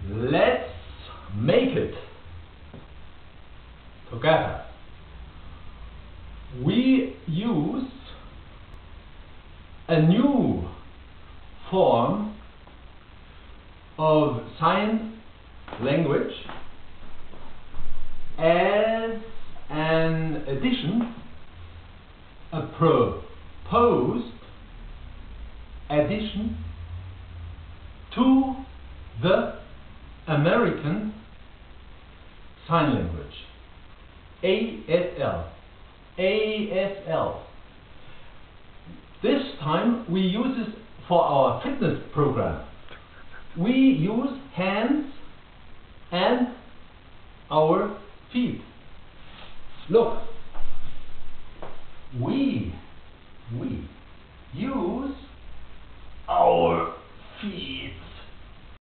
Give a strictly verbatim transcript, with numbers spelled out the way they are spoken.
Let's make it together. We use a new form of sign language as an addition, a proposed addition to the American Sign Language, A S L. A S L. This time we use it for our fitness program. We use hands and our feet. Look, we we use our feet.